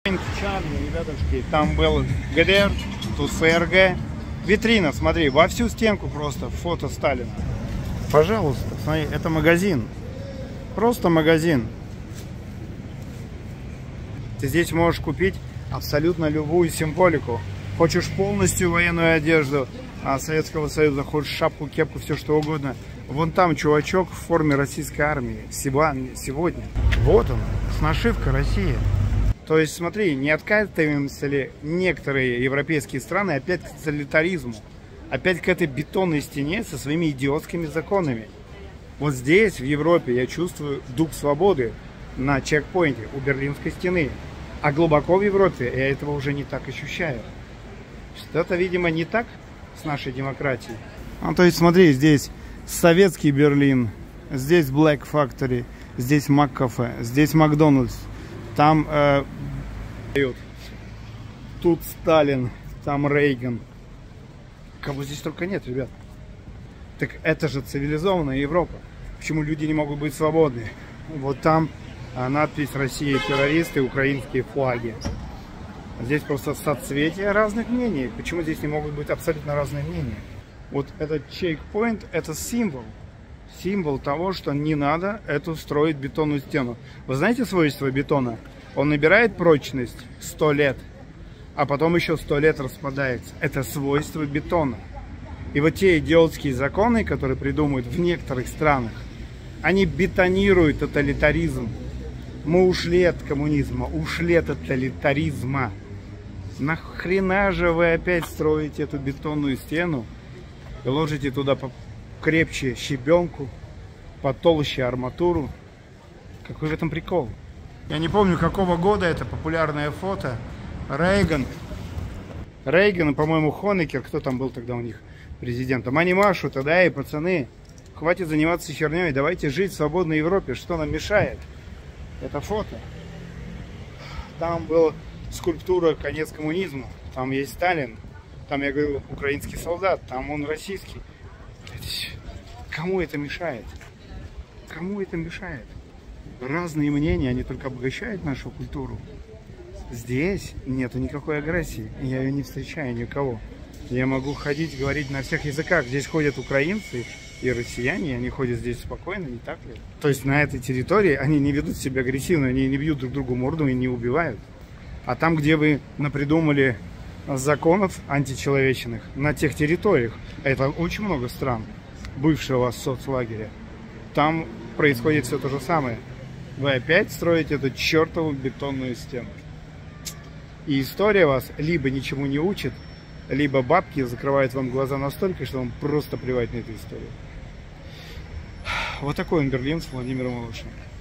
Чарли, ребятушки, там был ГДР, тут ФРГ. Витрина, смотри, во всю стенку просто фото Сталина. Пожалуйста, смотри, это магазин. Просто магазин. Ты здесь можешь купить абсолютно любую символику. Хочешь полностью военную одежду Советского Союза, хочешь шапку, кепку, все что угодно. Вон там чувачок в форме российской армии. Сегодня. Вот он, с нашивкой России. То есть, смотри, не откатываемся ли некоторые европейские страны опять к тоталитаризму, опять к этой бетонной стене со своими идиотскими законами. Вот здесь, в Европе, я чувствую дух свободы на чекпоинте у Берлинской стены. А глубоко в Европе я этого уже не так ощущаю. Что-то, видимо, не так с нашей демократией. То есть, смотри, здесь советский Берлин, здесь Black Factory, здесь Маккафе, здесь Макдональдс. Там тут Сталин, там Рейган. Кого здесь только нет, ребят. Так это же цивилизованная Европа. Почему люди не могут быть свободны? Вот там надпись «Россия террористы», украинские флаги. Здесь просто соцветие разных мнений. Почему здесь не могут быть абсолютно разные мнения? Вот этот чекпоинт — это символ. Символ того, что не надо эту строить бетонную стену. Вы знаете свойства бетона? Он набирает прочность 100 лет, а потом еще 100 лет распадается. Это свойство бетона. И вот те идиотские законы, которые придумывают в некоторых странах, они бетонируют тоталитаризм. Мы ушли от коммунизма, ушли от тоталитаризма. Нахрена же вы опять строите эту бетонную стену и ложите туда крепче щебенку, потолще арматуру? Какой в этом прикол? Я не помню, какого года это популярное фото. Рейган, по-моему, Хонекер, кто там был тогда у них президентом. Они машут, тогда и пацаны, хватит заниматься херней, давайте жить в свободной Европе. Что нам мешает? Это фото. Там была скульптура «Конец коммунизма». Там есть Сталин. Там, я говорю, украинский солдат. Там он российский. Кому это мешает? Кому это мешает? Разные мнения, они только обогащают нашу культуру. Здесь нету никакой агрессии. Я ее не встречаю никого. Я могу ходить, говорить на всех языках. Здесь ходят украинцы и россияне, они ходят здесь спокойно, не так ли? То есть на этой территории они не ведут себя агрессивно, они не бьют друг другу морду и не убивают. А там, где вы напридумали законов античеловечных, на тех территориях, это очень много стран бывшего соцлагеря, там происходит все то же самое. Вы опять строите эту чертову бетонную стену. И история вас либо ничему не учит, либо бабки закрывают вам глаза настолько, что вам просто плевать на эту историю. Вот такой он Берлин с Владимиром Волошиным.